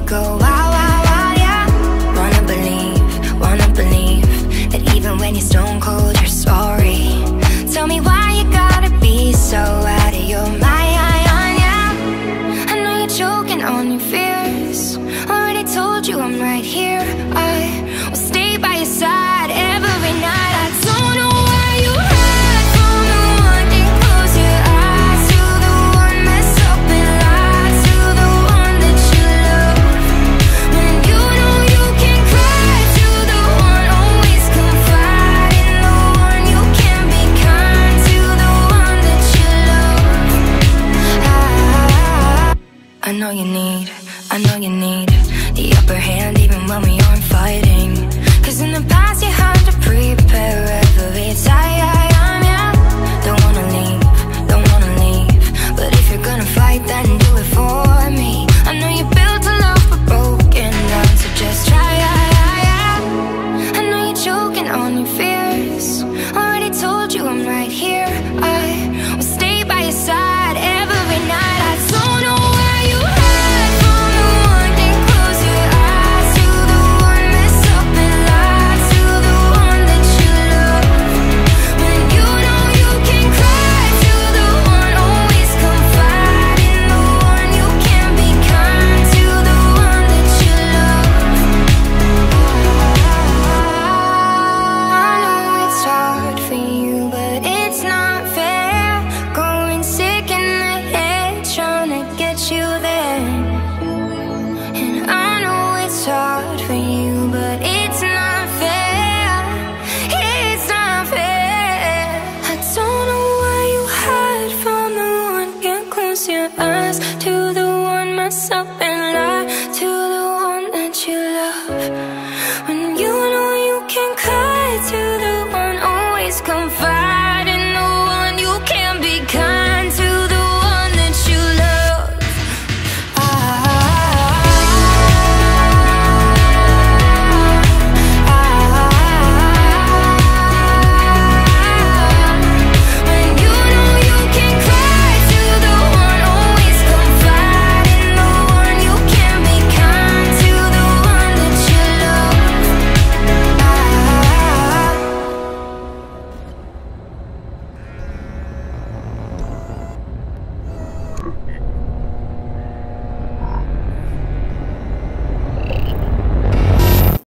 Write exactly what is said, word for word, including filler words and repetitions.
go wow, wow, wow, yeah. Wanna believe, wanna believe that even when you're stone cold, you're sorry. Tell me why you gotta be so out of your mind, yeah. I know you're choking on your fears. Already told you I'm right here. I will stay by your side every night. I don't know where you hide from the one that close your eyes to, the one mess up and lie to, the one that you love. When you know you can cry to, the one always confide in, the one you can be kind to, the one that you love. I, I know you need, I know you need the upper hand even when we aren't fighting. Cause in the past you had to prepare every time, yeah. Don't wanna leave, don't wanna leave, but if you're gonna fight then do it for me. I know you built a love but broken down, so just try, yeah. I know you're choking on your fears. Already told you I'm right here. I will stay by your side every night. I don't know where you hide from the one that close your eyes to, the one mess up and lie to, the one that you love. When you know you can cry to, the one always confide in, the one you can be kind to, the one that you love. I know it's hard for you, but it's not fair. Going sick in the head, trying to get you there. And I know it's hard for you, but it's not fair. It's not fair. I don't know why you hide from the one, can't close your eyes to, the one mess up and